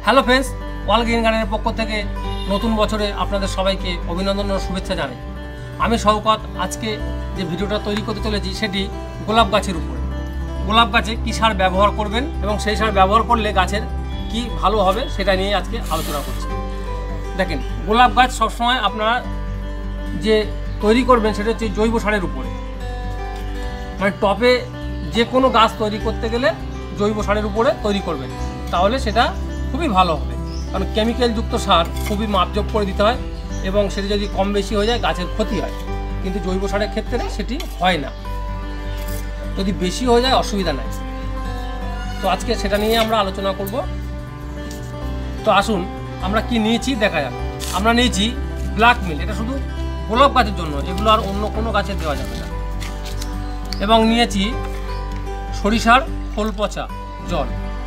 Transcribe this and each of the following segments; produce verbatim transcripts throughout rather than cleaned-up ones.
Hello friends, ওয়াল green গার্ডেনের পক্ষ থেকে নতুন বছরে আপনাদের সবাইকে অভিনন্দন ও শুভেচ্ছা জানাই। আমি শওকত। আজকে যে ভিডিওটা তৈরি করতে চলেছি সেটি গোলাপ গাছের উপরে। গোলাপ গাছে কী সার ব্যবহার করবেন এবং সেই সার ব্যবহার করলে গাছের কি ভালো হবে সেটা নিয়ে আজকে আলোচনা করছি। দেখেন, গোলাপ গাছ সবসময় আপনারা যে তৈরি করবেন সেটা হচ্ছে জৈব সারের উপরে। মানে টবে যে কোনো গাছ তৈরি করতে গেলে জৈব সারের উপরে তৈরি করবেন, তাহলে সেটা খুবই ভালো হবে। কারণ কেমিক্যালযুক্ত সার খুবই মাপজোপ করে দিতে হয় এবং সেটা যদি কম বেশি হয়ে যায় গাছের ক্ষতি হয়, কিন্তু জৈব সারের ক্ষেত্রে সেটি হয় না। যদি বেশি হয়ে যায় অসুবিধা নাই। তো আজকে সেটা নিয়ে আমরা আলোচনা করব। তো আসুন আমরা কি নিয়েছি দেখা যাক। আমরা নিয়েছি ব্ল্যাক মিল, এটা শুধু গোলাপ গাছের জন্য, এগুলো আর অন্য কোনো গাছে দেওয়া যাবে না। এবং নিয়েছি সরিষার খোল পচা জল,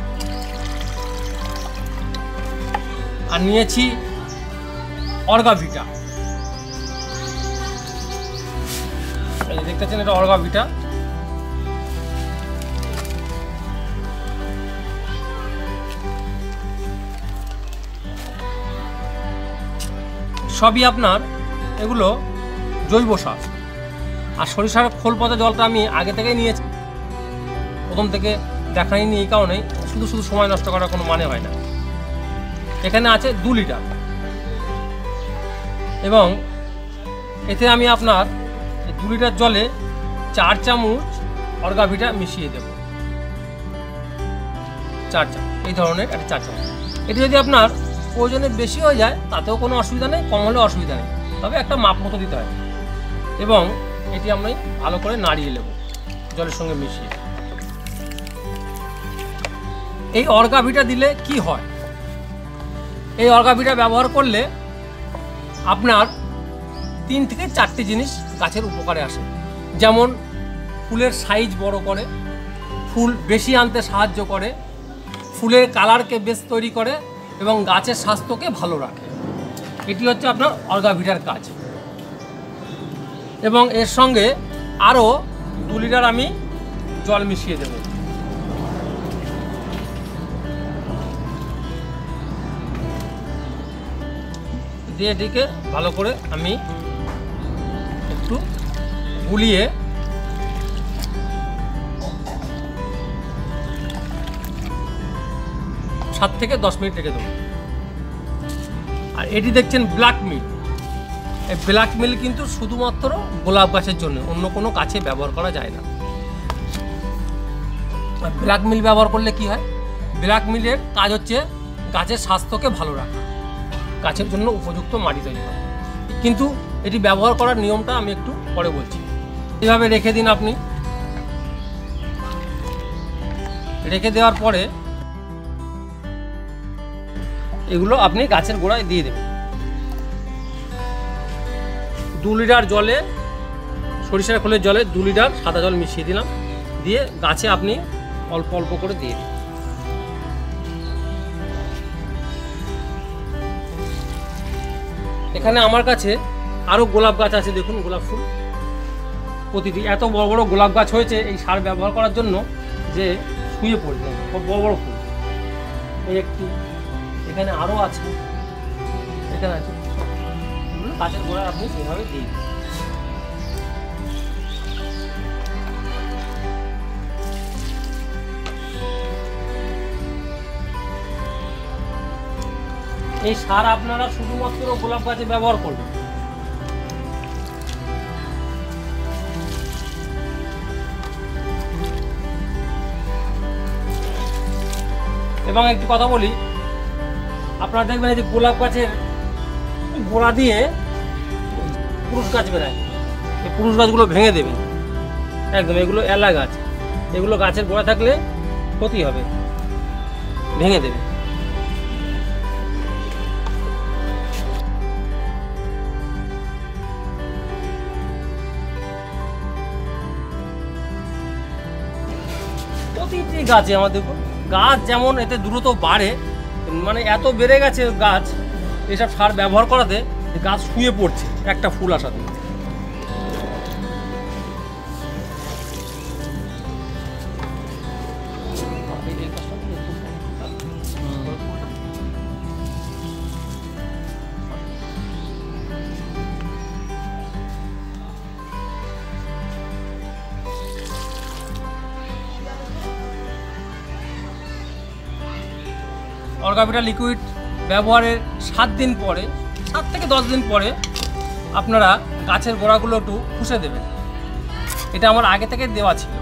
আর নিয়েছি অর্গাভিটা। এই দেখতেছেন, এটা অর্গাভিটা। সবই আপনার এগুলো জৈব সার। আর সরিষার খোল পচা জলটা আমি আগে থেকেই নিয়েছি, প্রথম থেকে দেখাইনি এই কারণেই, শুধু শুধু সময় নষ্ট করার কোনো মানে হয় না। এখানে আছে দু লিটার এবং এতে আমি আপনার দু লিটার জলে চার চামচ অর্গাভিটা মিশিয়ে দেব। চার চামচ এই ধরনের একটা চার চামচ। এটি যদি আপনার প্রয়োজনে বেশি হয়ে যায় তাতেও কোনো অসুবিধা নেই, কম হলেও অসুবিধা নেই, তবে একটা মাপ মতো দিতে হয়। এবং এটি আমি ভালো করে নাড়িয়ে নেব জলের সঙ্গে মিশিয়ে। এই অর্গাভিটা দিলে কি হয়? এই অর্গাভিটা ব্যবহার করলে আপনার তিন থেকে চারটি জিনিস গাছের উপকারে আসে। যেমন ফুলের সাইজ বড় করে, ফুল বেশি আনতে সাহায্য করে, ফুলের কালারকে বেশ তৈরি করে এবং গাছের স্বাস্থ্যকে ভালো রাখে। এটি হচ্ছে আপনার অর্গাভিটার কাজ। এবং এর সঙ্গে আরও দু লিটার আমি জল মিশিয়ে দেব। দিয়ে এটিকে ভালো করে আমি একটু গুলিয়ে সাত থেকে দশ মিনিট রেখে দেবো। আর এটি দেখছেন ব্ল্যাক মিল। এই ব্ল্যাক মিল কিন্তু শুধুমাত্র গোলাপ গাছের জন্য, অন্য কোনো গাছে ব্যবহার করা যায় না। ব্ল্যাক মিল ব্যবহার করলে কি হয়? ব্ল্যাক মিলের কাজ হচ্ছে গাছের স্বাস্থ্যকে ভালো রাখা, গাছের জন্য উপযুক্ত মাটি তৈরি করা। কিন্তু এটি ব্যবহার করার নিয়মটা আমি একটু পরে বলছি। এইভাবে রেখে দিন। আপনি রেখে দেওয়ার পরে এগুলো আপনি গাছের গোড়ায় দিয়ে দেবেন। দু লিটার জলে, সরিষার খোলের জলে দু লিটার সাদা জল মিশিয়ে দিলাম, দিয়ে গাছে আপনি অল্প অল্প করে দিয়ে দিন। এখানে আমার কাছে আরও গোলাপ গাছ আছে, দেখুন গোলাপ ফুল প্রতিটি এত বড় বড় গোলাপ গাছ হয়েছে এই সার ব্যবহার করার জন্য যে শুয়ে পড়ছে বড় বড় ফুল। এই একটি, এখানে আরও আছে, এখানে আছে, গাছের গোড়ায় আপনি এভাবে দিয়ে দিন। এই সার আপনারা শুধুমাত্র গোলাপ গাছে ব্যবহার করবেন। এবং একটি কথা বলি, আপনারা দেখবেন এই যে গোলাপ গাছের গোড়া দিয়ে পুরুষ গাছ বেরায়, এই পুরুষ গাছগুলো ভেঙে দেবেন একদম। এগুলো এলা গাছ, এগুলো গাছের গোড়া থাকলে ক্ষতি হবে, ভেঙে দেবে। প্রতিটি গাছে আমাদের গাছ যেমন এতে দ্রুত বাড়ে, মানে এত বেড়ে গেছে গাছ এসব সার ব্যবহার করাতে গাছ শুয়ে পড়ছে একটা ফুল আসাতে। অর্গাভিটা লিকুইড ব্যবহারের সাত দিন পরে, সাত থেকে দশ দিন পরে আপনারা গাছের গোড়াগুলো একটু খুশে দেবেন। এটা আমার আগে থেকে দেওয়া ছিল।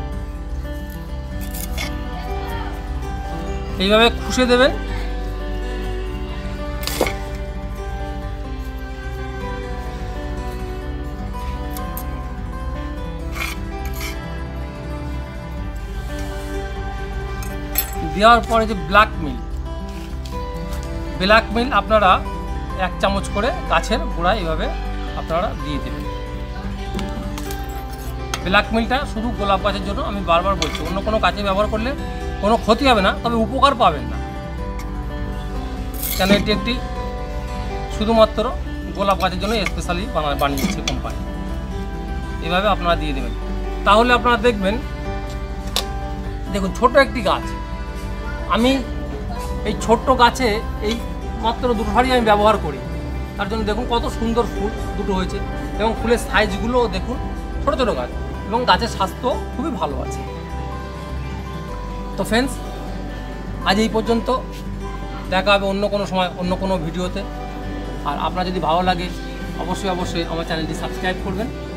এইভাবে খুশে দেবেন। দেওয়ার পরে যে ব্ল্যাক মিল, ব্ল্যাক মিল আপনারা এক চামচ করে গাছের গোড়ায় এইভাবে আপনারা দিয়ে দেবেন। ব্ল্যাক মিলটা শুধু গোলাপ গাছের জন্য, আমি বারবার বলছি, অন্য কোনো গাছে ব্যবহার করলে কোনো ক্ষতি হবে না, তবে উপকার পাবেন না, কেন এটি একটি শুধুমাত্র গোলাপ গাছের জন্য স্পেশালি বানিয়েছে কোম্পানি। এভাবে আপনারা দিয়ে দেবেন। তাহলে আপনারা দেখবেন, দেখুন ছোট একটি গাছ, আমি এই ছোট্ট গাছে এই মাত্র দুটো শাড়ি আমি ব্যবহার করি, তার জন্য দেখুন কত সুন্দর ফুল দুটো হয়েছে, এবং ফুলের সাইজগুলোও দেখুন ছোটো ছোটো গাছ, এবং গাছের স্বাস্থ্য খুবই ভালো আছে। তো ফ্রেন্ডস, আজ এই পর্যন্ত, দেখা হবে অন্য কোনো সময় অন্য কোনো ভিডিওতে। আর আপনার যদি ভালো লাগে অবশ্যই অবশ্যই আমার চ্যানেলটি সাবস্ক্রাইব করবেন।